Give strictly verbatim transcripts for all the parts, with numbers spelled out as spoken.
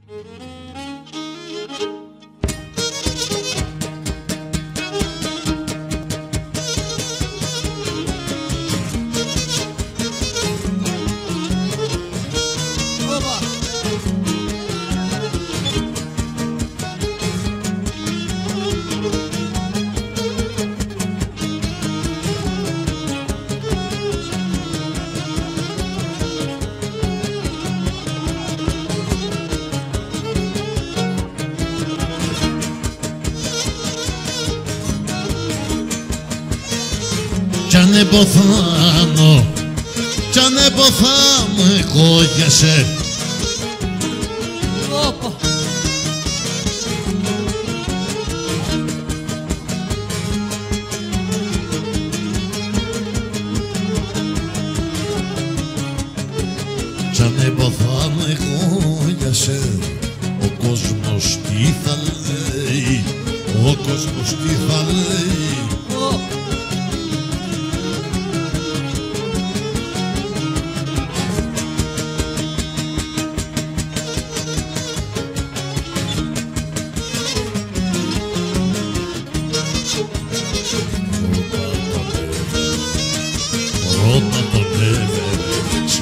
Κι αν εμποθάνω, κι αν εμποθάνω εγώ για σε. Όπα. Κι αν εμποθάνω εγώ για σε, ο κόσμος τι θα λέει, ο κόσμος τι θα λέει. Ρώτα τον έβερεξε.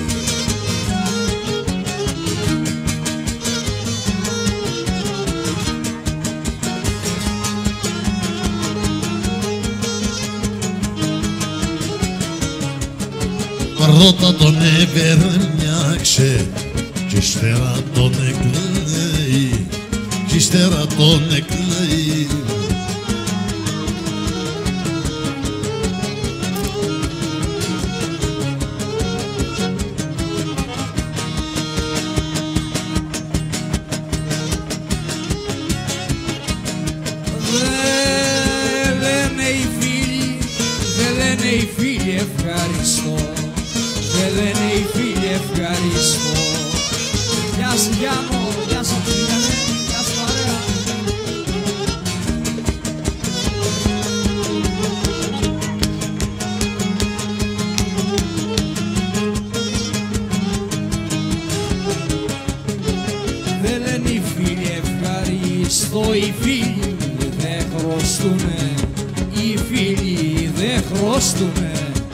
Ρώτα τον έβερνιάξε κι ύστερα τον εκλέει, κι ύστερα τον εκλέει. οι φίλοι ευχαριστώ, δεν λένε οι φίλοι ευχαριστώ. Γεια σου Γιάννο, γεια σου Γιάννε, γεια σου παρέα. Δεν λένε οι φίλοι ευχαριστώ, οι φίλοι δεν χρωστούνε, οι φίλοι δεν χρωστούνε.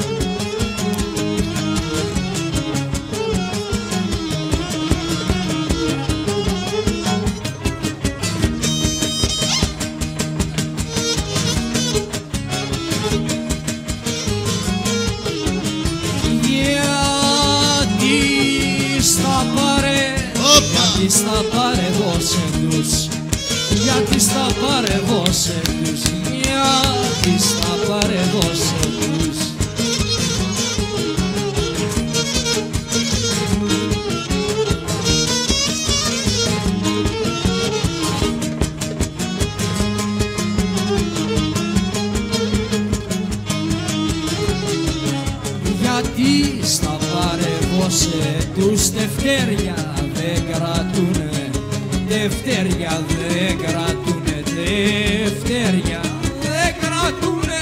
Γιατί στα παρεδώσε τους, γιατί στα παρεδώσε τους, γιατί στα παρεδώσε τους. Γιατί στα παρεδώσε τους τευτέρια δεν κρατούνε, τευτέρια δεν κρατούνε, τευτέρια δεν κρατούνε.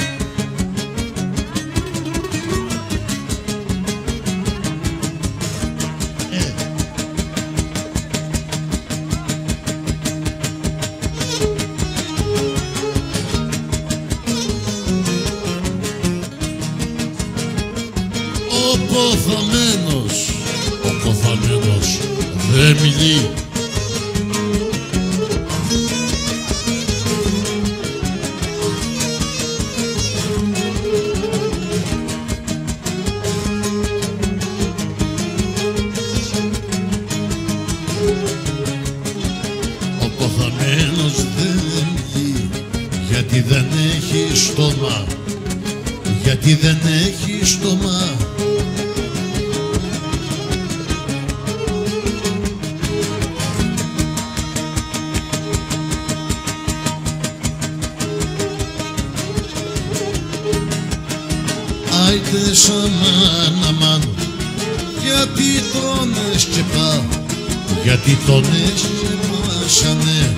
Ε. Ο ποθαμένος, ο ποθαμένος δεν μιλεί. Ο ποθαμένος δεν μιλεί, γιατί δεν έχει στόμα, γιατί δεν έχει στόμα. Άιτε σαμάν αμάν, γιατί τον έσκεπα, γιατί τον έσκεπασανε.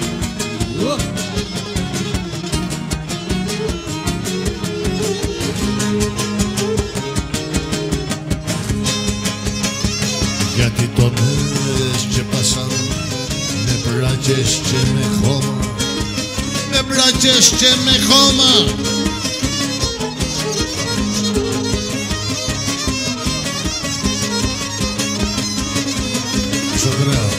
Γιατί τον έσκεπασαν, μπλάκες και με χώμα, με μπλάκες και με χώμα. Σοβρά.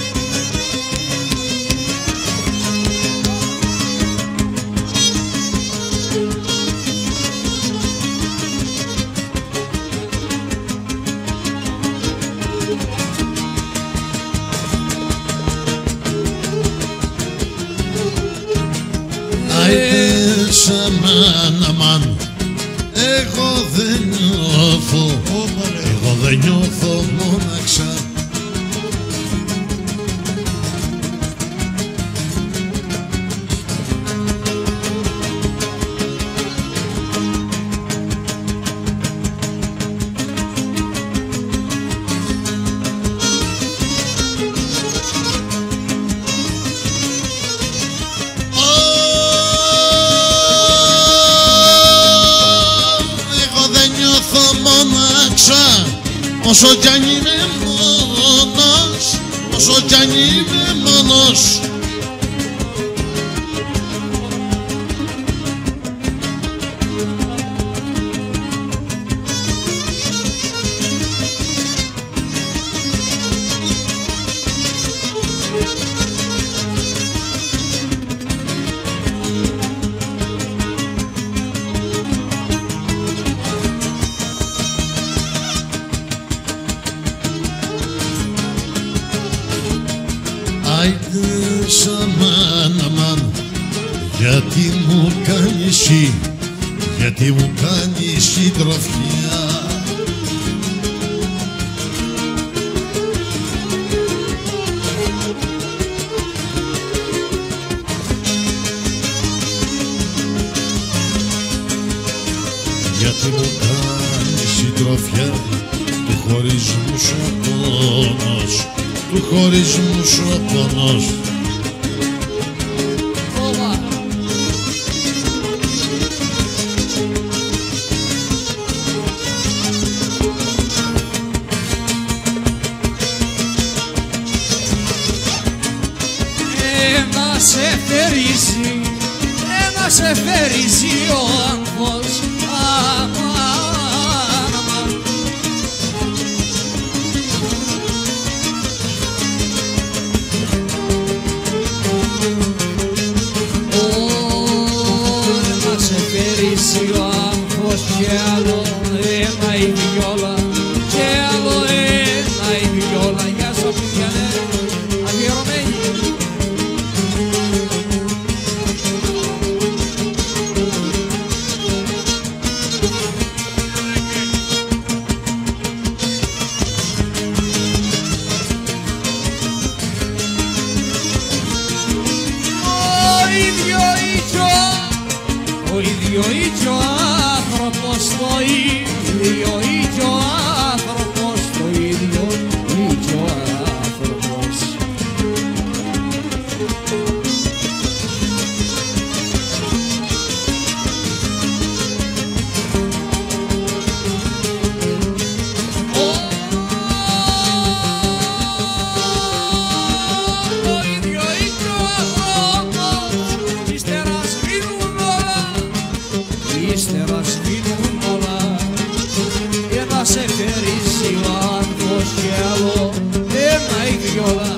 Άιτες αμάν αμάν, εγώ δεν νιώθω, εγώ δεν νιώθω μόναξα. Όσο κι αν είμαι μόνος, όσο κι αν είμαι μόνος. Άιτες αμάν αμάν, γιατί μου κάνεις εσύ, γιατί μου κάνεις συντροφιά. Γιατί μου κάνεις συντροφιά, του χωρισμού σου ο πόνος, του χωρισμού σου ο πόνος. Ένα σε θερίζει, ένα σε θερίζει ο άγχος. Ο άγχος κι άλλο ένα η βιόλα, κι άλλο ένα η βιόλα. Γεια σου Απίθιανε, αφιερωμένη. Ο ίδιο ίδιο, ο ίδιο ίδιο άνθρωπος, το ίδιο ίδιο άνθρωπος, το ίδιο ίδιο άνθρωπος. Το ίδιο ίδιο άνθρωπος, ύστερα σβήνουν όλα, ύστερα σβήνουν όλα. Ένα σε θερίζει ο άγχος κι άλλο ένα η βιόλα.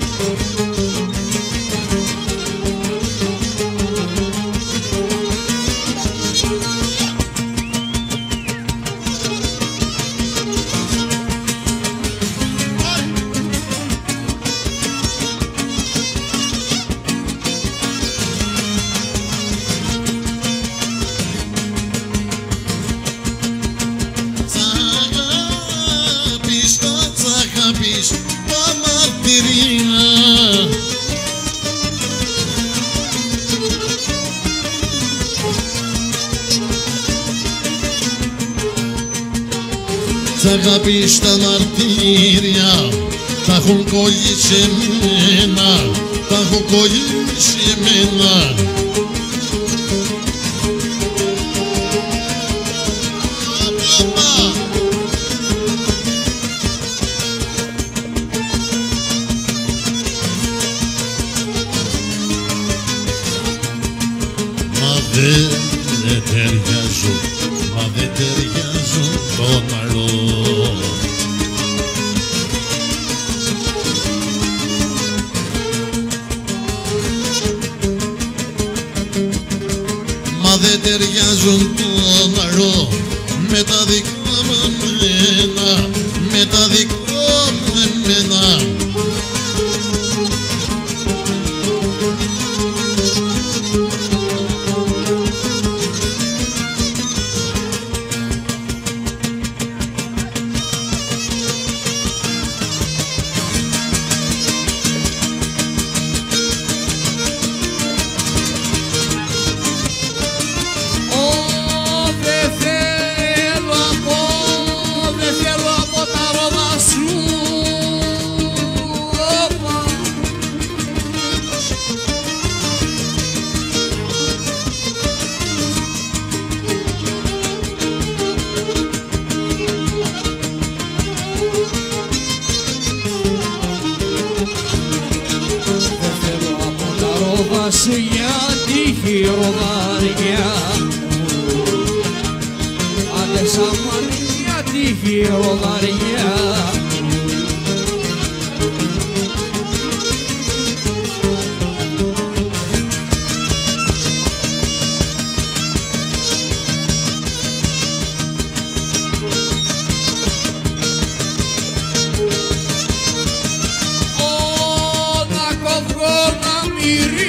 Σ' αγάπη στα μαρτύρια τα έχουν κολλήσει εμένα, τα έχω κολλήσει εμένα. δεν ταιριάζω, μα δεν ταιριάζω το μαλλό. Μα δεν ταιριάζουν το μαλλό με τα δικά μου εμένα, με τα δικά μου εμένα. Σου για τη χειροδαριά, άντε σαμάν για τη χειροδαριά. Ω, να κοβγώ να μυρί,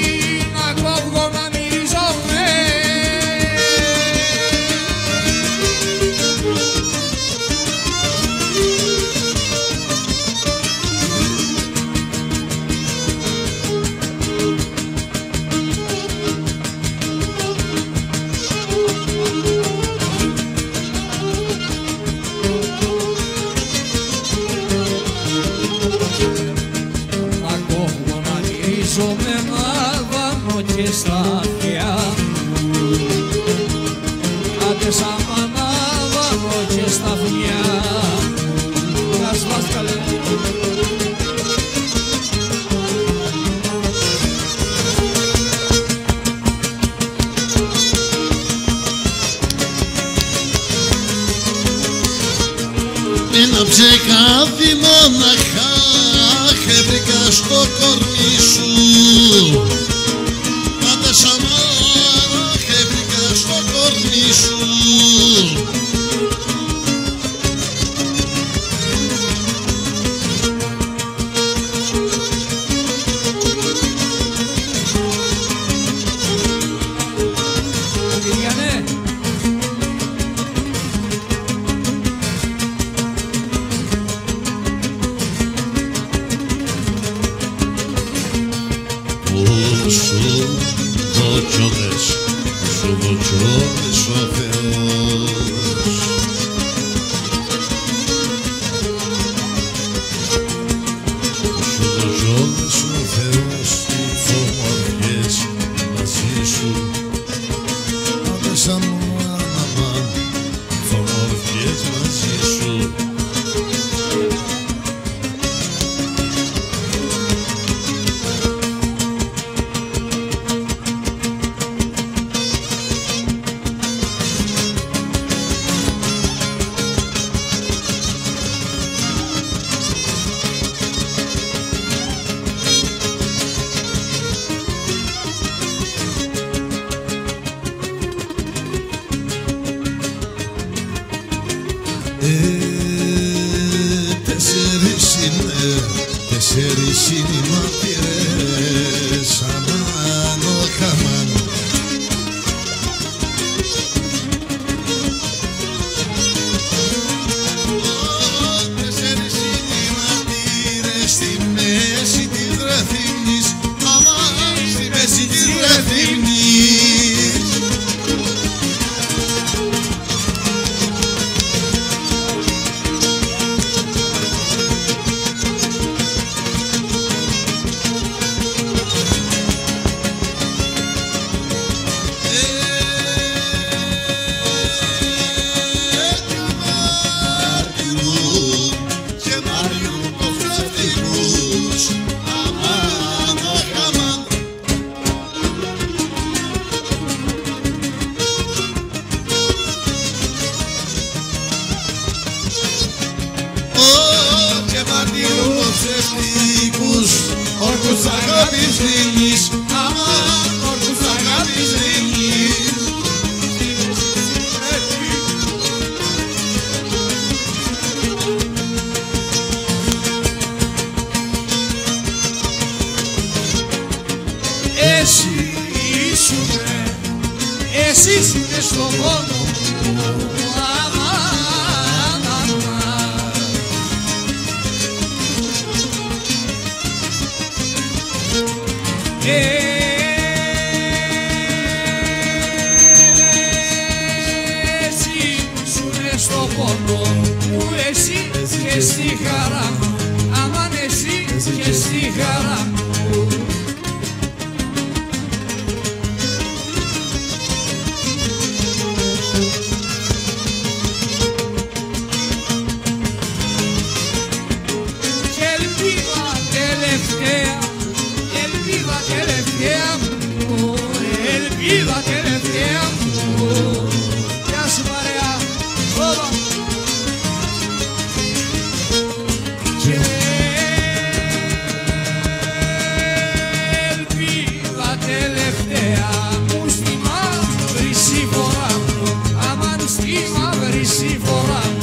με μάβανο και στα αυτιά, άντε σαν μάβανο και στα αυτιά. Να σπάς καλέ. Ένα ψεκάδι μοναχά βρήκα στο κορμί σου, άντε σαν μάραχε βρήκα στο κορμί σου. Σου δόκιονες, σου δόκιονες ο Θεός. Σου δόκιονες ο Θεός, φωμοριές μαζί σου. Άντε σαν μάνα, φωμοριές μαζί σου. Τέσσερις είναι, τέσσερις είναι οι μάρτυρες, αμάν ο χαμάν. Τέσσερις είναι οι μάρτυρες, στη μέση της Ρεθύμνης, αμάν στη μέση της Ρεθύμνης. αγάπης δίνεις, αμάν όρκους αγάπης δίνεις. Εσύ ήσουνε, εσύ ήσουνε στον πόνο μου, αμάν, αμάν. Εσύ ήσουνε στον πόνο μου, εσύ και στη χαρά μου, αμάν εσύ και στη χαρά μου. Ελπίδα τελευταία μου. Γεια σου παρέα. Ωπα. Ελπίδα τελευταία μου στη μαύρη συμφορά μου, αμάν στη μαύρη συμφορά μου.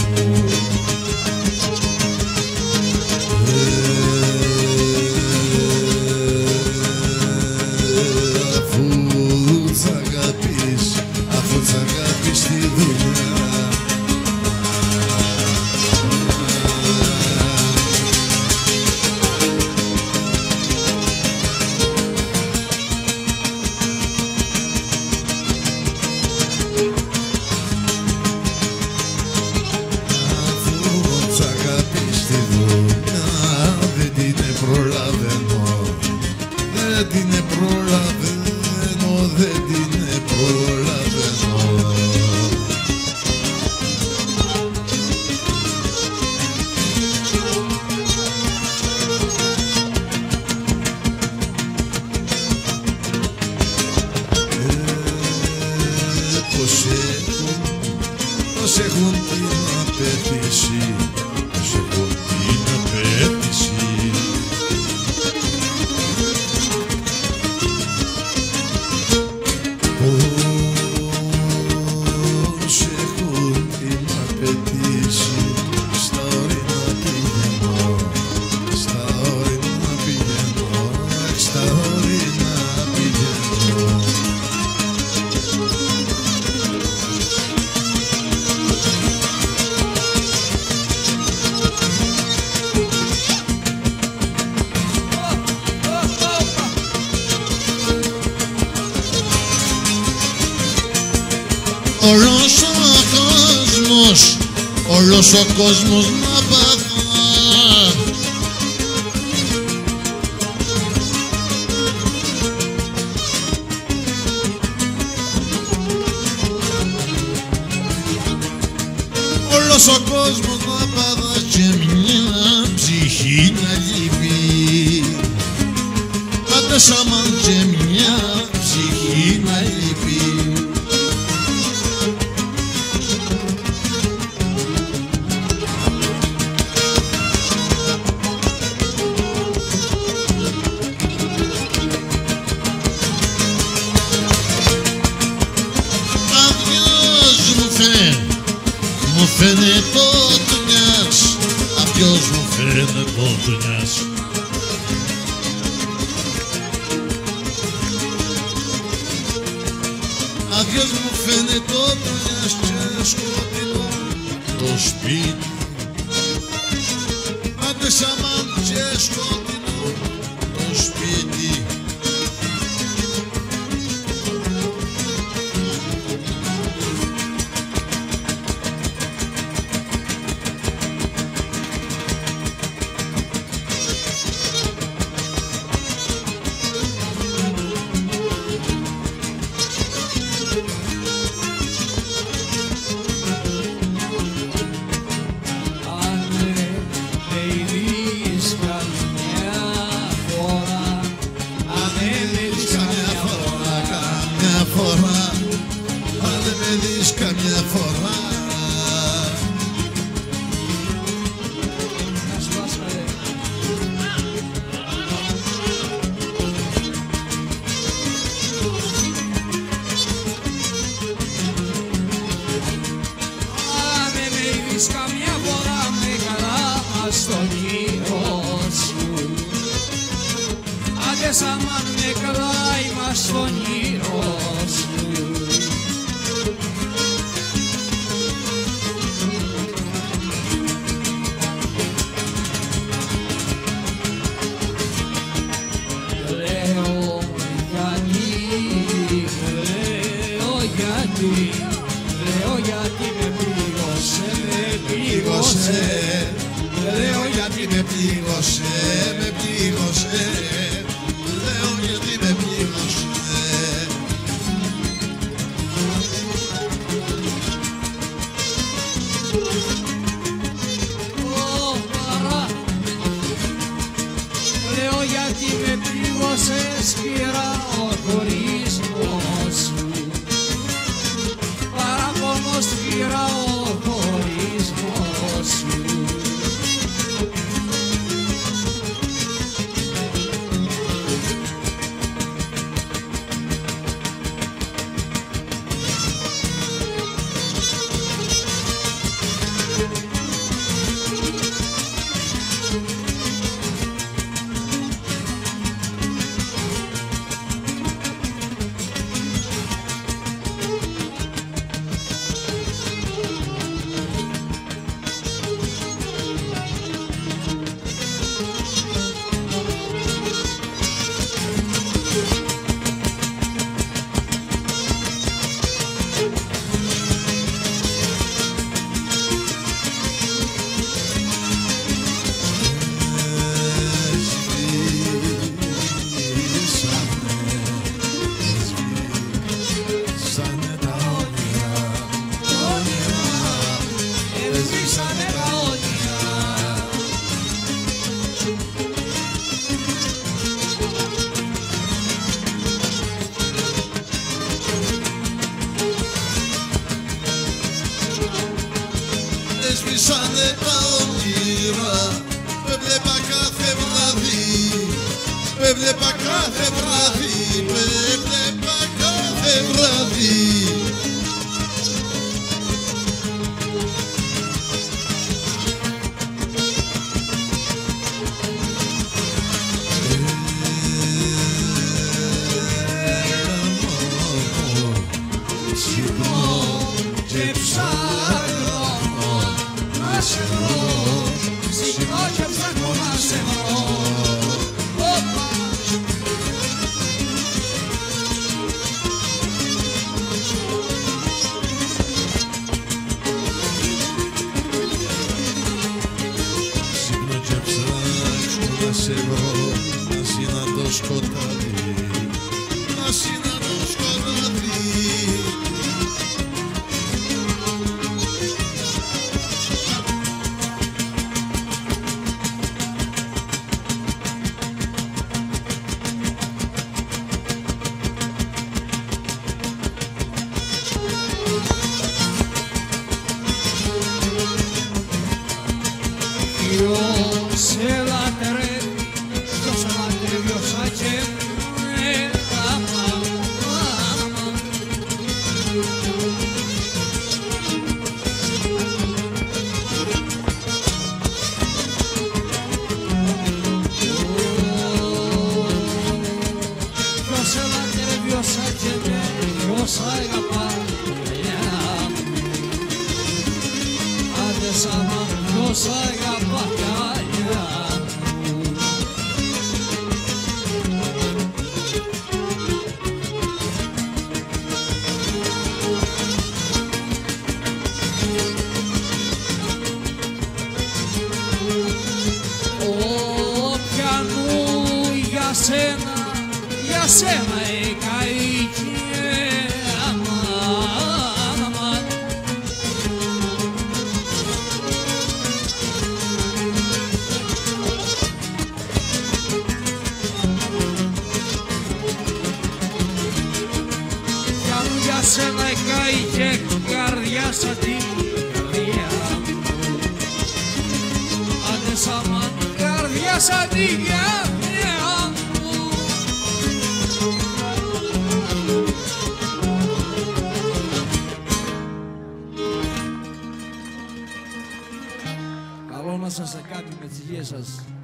Δεν την προλαβαίνω, δεν την προλαβαίνω. Ε, πως έχουν, πως έχουν την απέτηση, πως έχουν την απέτηση. Όλος ο κόσμος, όλος ο κόσμος να παθά. Όλος ο κόσμος να παθά και μια ψυχή να λείπει. Άντε σαμάν και μια ψυχή να λείπει. Μου φαίνεται το τουνιάς, απιος μου φαίνεται το τουνιάς. Απιος μου φαίνεται το τουνιάς και σκοτεινό το σπίτι. Άντε σαμάν και σκοτεινό το σπίτι. Αν με ειδείς καμιά άντε σαμάν με κλάιμα στον όνειρο σου. Λέω γιατί, λέω γιατί, λέω γιατί με πλήγωσε, με πλήγωσε. Λέω γιατί με πλήγωσε, με πλήγωσε. Λέω γιατί με πλήγωσε. Ω παρά, λέω γιατί με πλήγωσε σκληρά ο χωρισμός σου. Παραπονώ σκληρά ο χωρισμός σου. Έσβησανε τα όνειρα, με βλέπα κάθε βράδυ, με βλέπα κάθε βράδυ, με βλέπα κάθε βράδυ. Σηκώ και ψάχνω να σε βρω, σηκώ και ψάχνω να σε βρω. Όπα. Σηκώ και ψάχνω να σε βρω, να συναντώ σκοτάδι, να συναντώ σκοτάδι. Ποιος σε λατρεύει, ποιος σε λατρεύει όσα και με άμα, άμα. Ποιος σε λατρεύει όσα και με, ποιος αγαπάει, άντε σάμα, ποιος αγαπά καλιά μου. Όποιανού για σένα, για σένα η καήκη αμάν. Για σένα καήκε καρδιά σαν την καρδιά μου. Άντε σαμάν καρδιά σαν την καρδιά μου. Καλό να σας κάτι με τις υγείες σας.